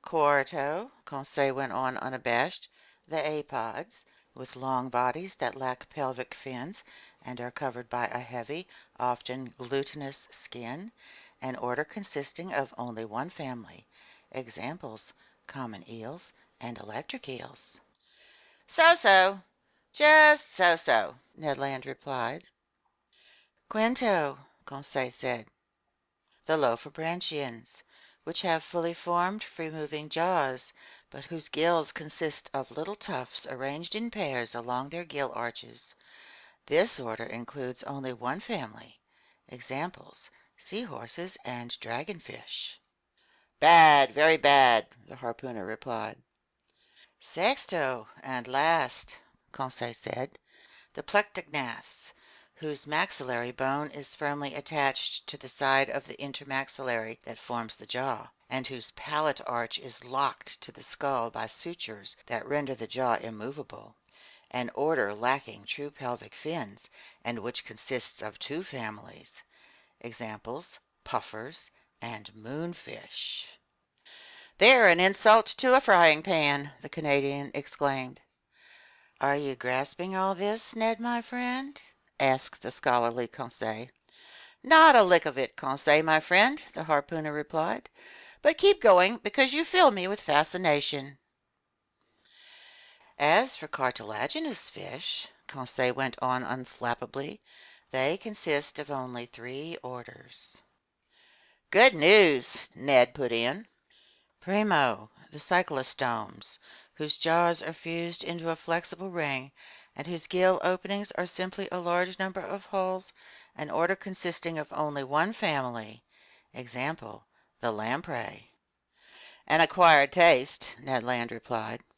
Quarto, Conseil went on unabashed, the apods, with long bodies that lack pelvic fins and are covered by a heavy, often glutinous skin, an order consisting of only one family. Examples, common eels and electric eels. So-so, just so-so, Ned Land replied. Quinto, Conseil said. The Lophobranchians, which have fully formed, free-moving jaws, but whose gills consist of little tufts arranged in pairs along their gill arches. This order includes only one family. Examples, seahorses and dragonfish. Bad, very bad, the harpooner replied. Sexto, and last, Conseil said, the plectognaths, whose maxillary bone is firmly attached to the side of the intermaxillary that forms the jaw, and whose palate arch is locked to the skull by sutures that render the jaw immovable, an order lacking true pelvic fins, and which consists of two families. Examples, puffers and moonfish. They're an insult to a frying pan, the Canadian exclaimed. Are you grasping all this, Ned, my friend? Asked the scholarly Conseil. Not a lick of it, Conseil, my friend, the harpooner replied. But keep going, because you fill me with fascination. As for cartilaginous fish, Conseil went on unflappably, they consist of only 3 orders. Good news, Ned put in. Primo, the cyclostomes, whose jaws are fused into a flexible ring and whose gill openings are simply a large number of holes, an order consisting of only one family. Example, the lamprey. An acquired taste, Ned Land replied.